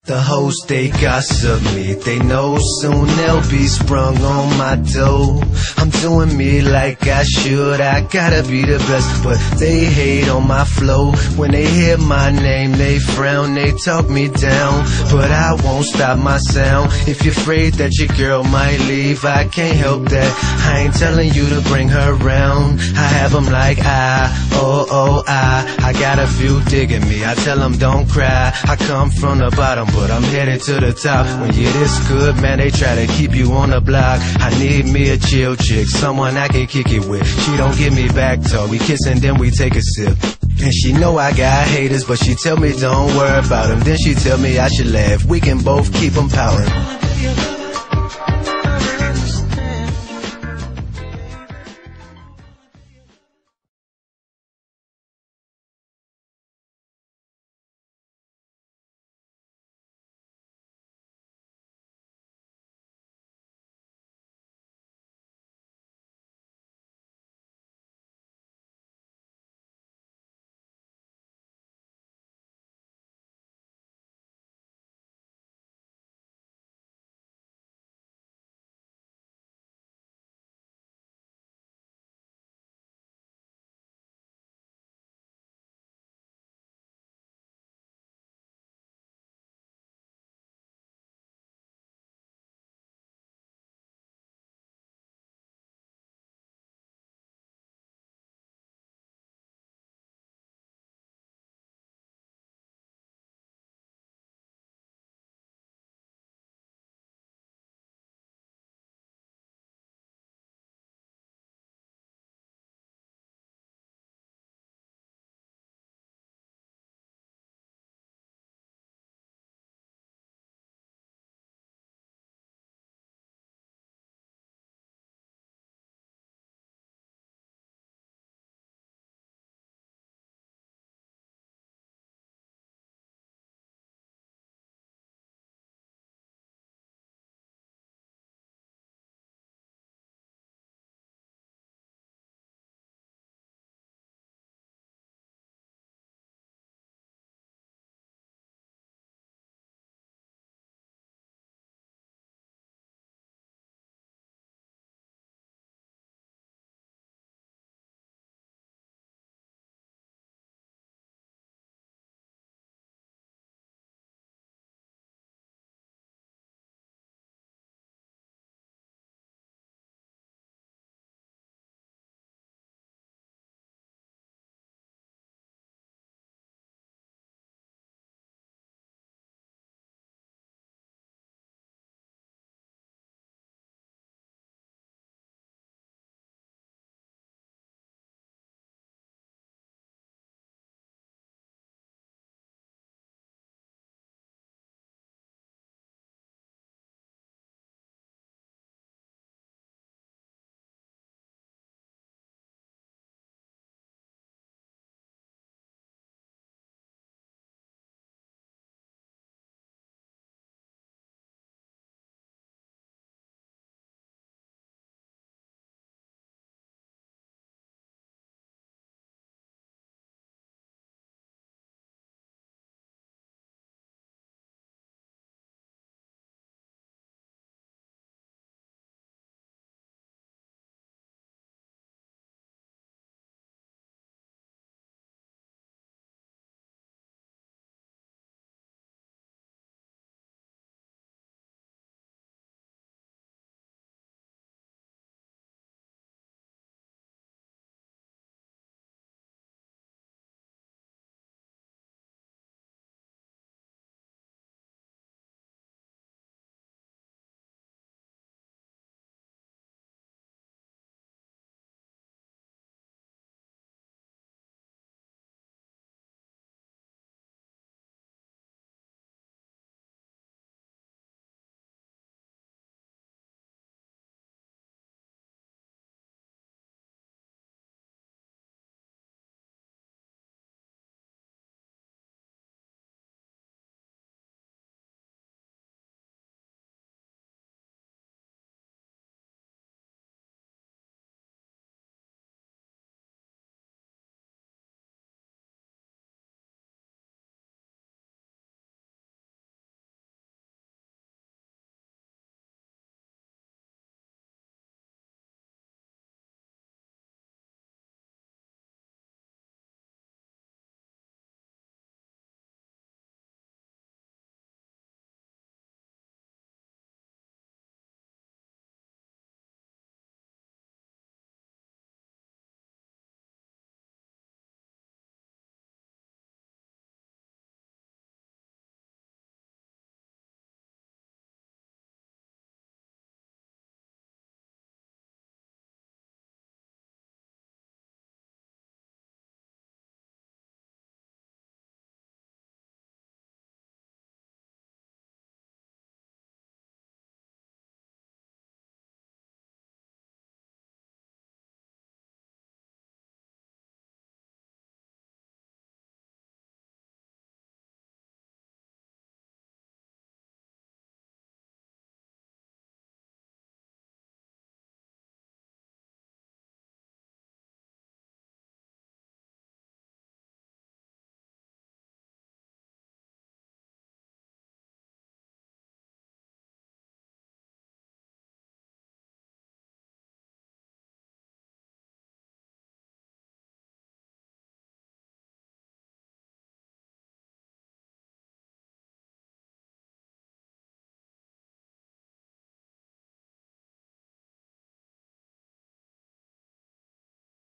The hoes, they gossip me. They know soon they'll be sprung on my dough. I'm doing me like I should. I gotta be the best, but they hate on my flow. When they hear my name, they frown, they talk me down. But I won't stop my sound. If you're afraid that your girl might leave, I can't help that. I ain't telling you to bring her round. I have them like I got a few digging me. I tell them don't cry. I come from the bottom, but I'm headed to the top. When you're this good, man, they try to keep you on the block. I need me a chill chick, someone I can kick it with. She don't give me back talk, we kiss and then we take a sip. And she know I got haters, but she tell me don't worry about them. Then she tell me I should laugh, we can both keep them pouting.